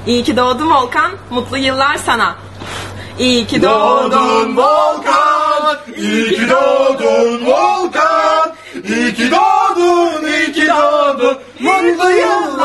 İyi ki doğdun Volkan, mutlu yıllar sana. İyi ki Doğdun Volkan, iyi ki doğdun Volkan, iyi ki doğdun, iyi ki doğdun, mutlu yıllar.